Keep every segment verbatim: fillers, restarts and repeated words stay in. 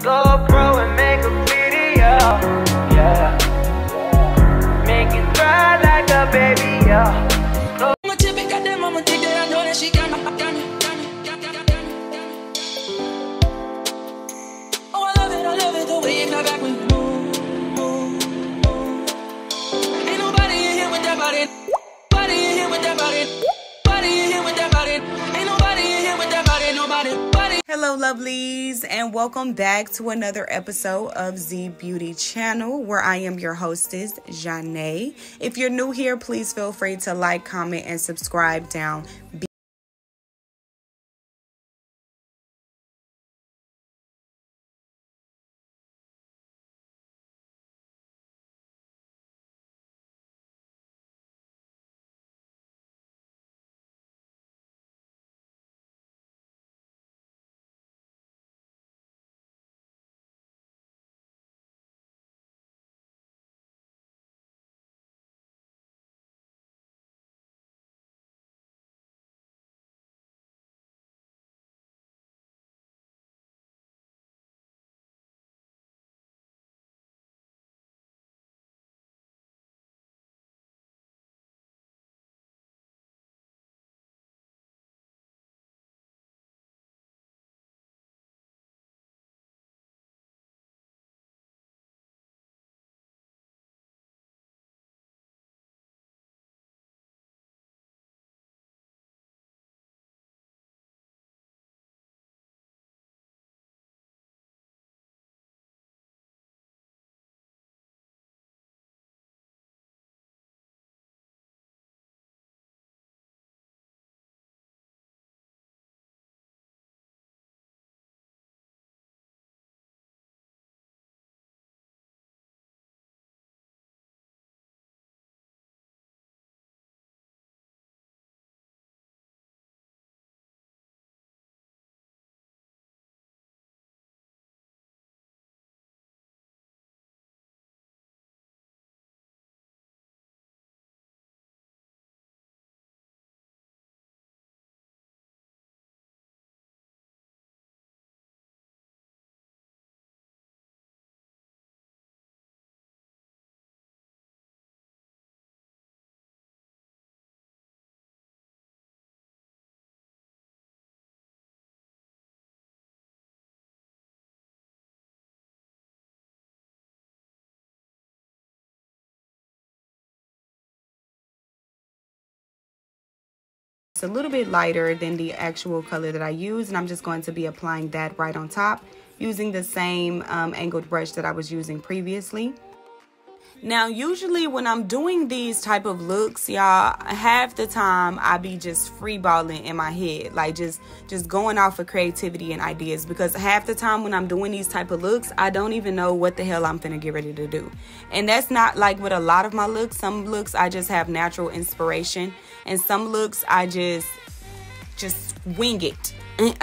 GoPro and make a video, yeah. Make it cry like a baby, yeah. I'ma tip it, goddamn, I'ma take that, I know that she got me, got me, got me, got me, got me, got me. Oh, I love it, I love it, the way you clap back when you move, move, move. Ain't nobody in here with that body, nobody in here with that body, nobody in here with that body, ain't nobody in here with that body, nobody, body. Hello lovelies, and welcome back to another episode of Z Beauty Channel, where I am your hostess, Janae. If you're new here, please feel free to like, comment, and subscribe down below. It's a little bit lighter than the actual color that I use, and I'm just going to be applying that right on top using the same um, angled brush that I was using previously. Now, usually when I'm doing these type of looks, y'all, half the time I be just free balling in my head, like just just going off of creativity and ideas, because half the time when I'm doing these type of looks, I don't even know what the hell I'm finna get ready to do. And that's not like with a lot of my looks. Some looks I just have natural inspiration, and some looks I just just wing it.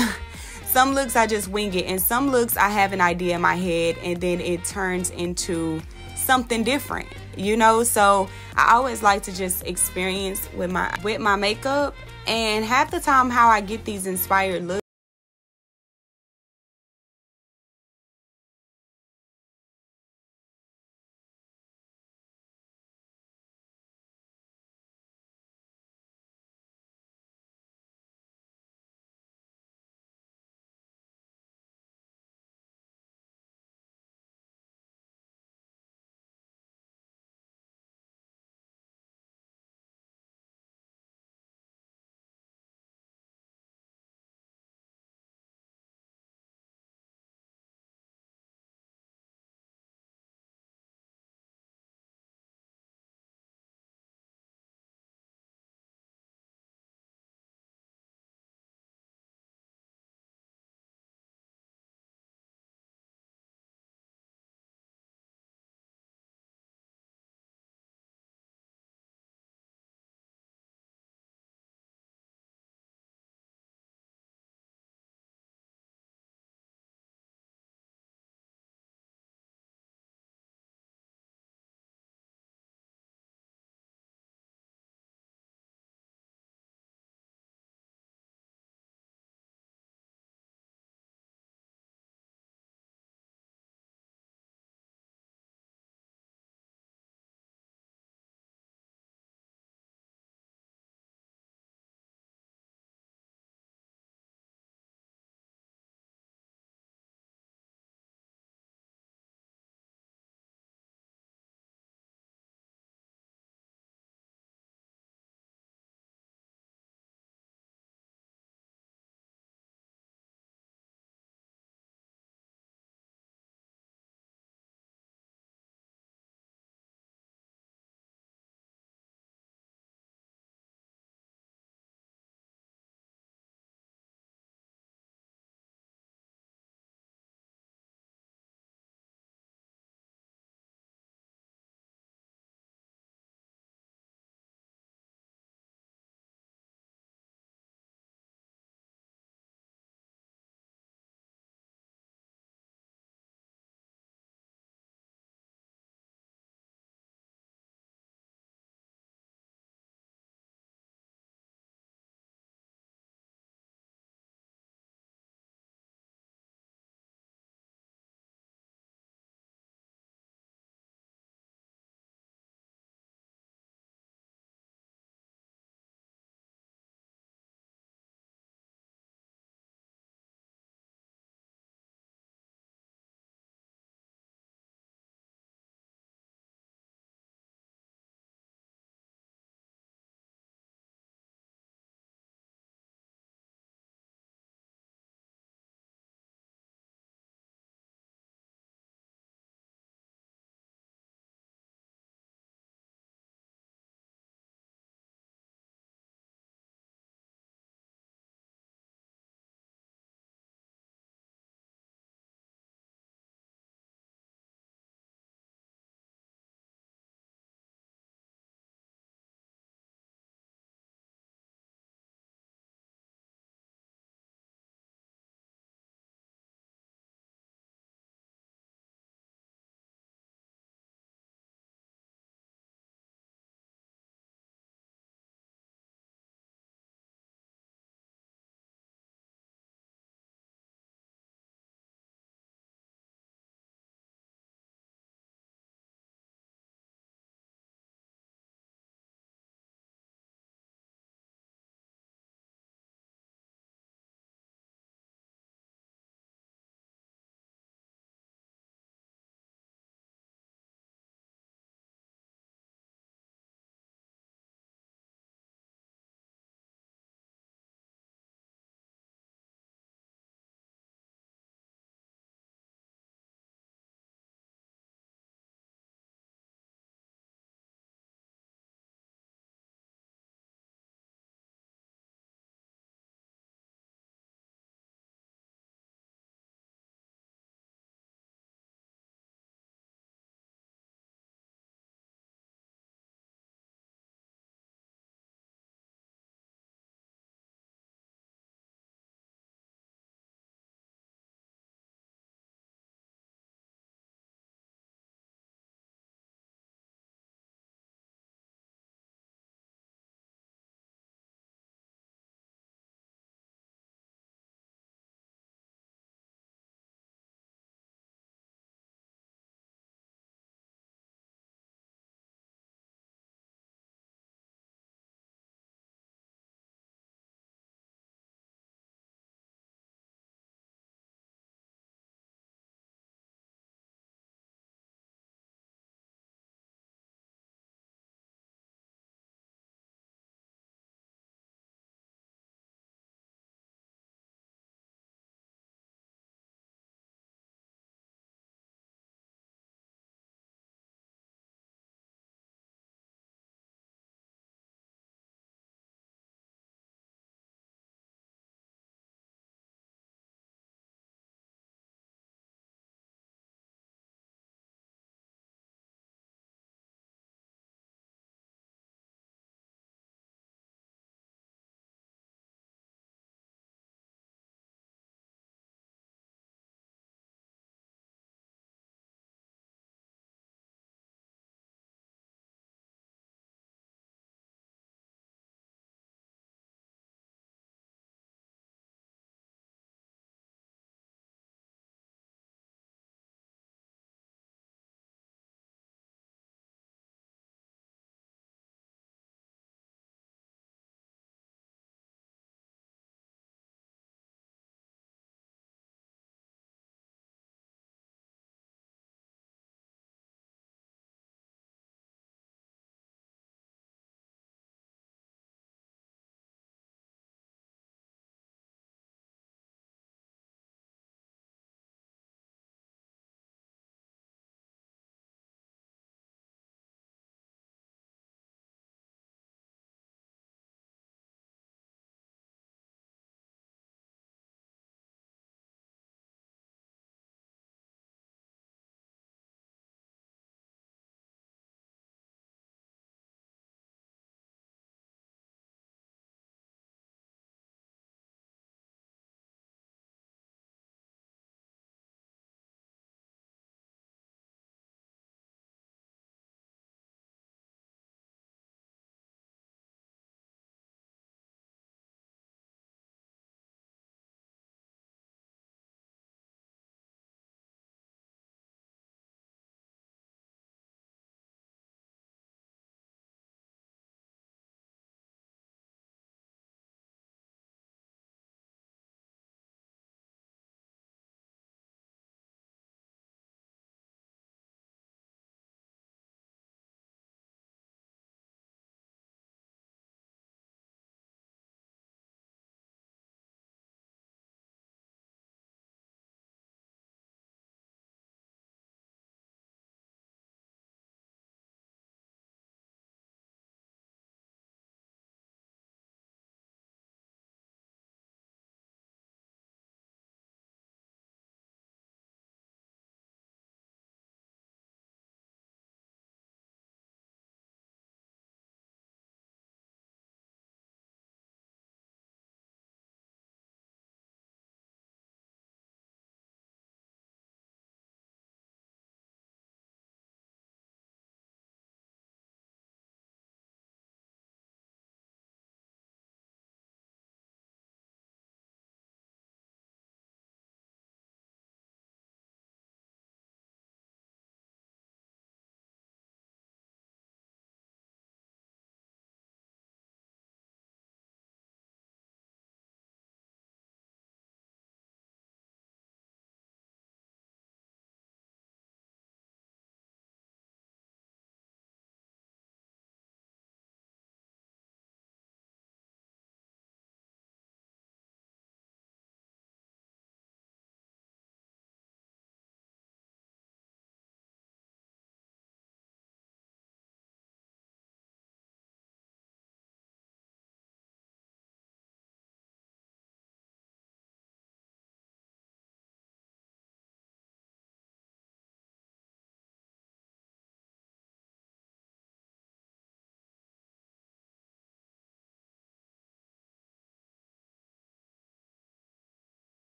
Some looks I just wing it, and some looks I have an idea in my head and then it turns into something different, you know. So I always like to just experience with my with my makeup, and half the time how I get these inspired looks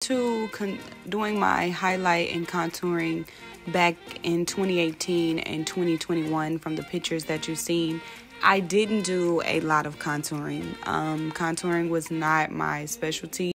to con- doing my highlight and contouring back in twenty eighteen and twenty twenty-one from the pictures that you've seen, I didn't do a lot of contouring. Um, contouring was not my specialty.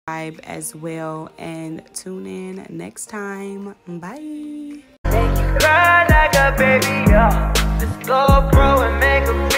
as well, and tune in next time. Bye. Make you cry like a baby, yeah. Just go pro and make a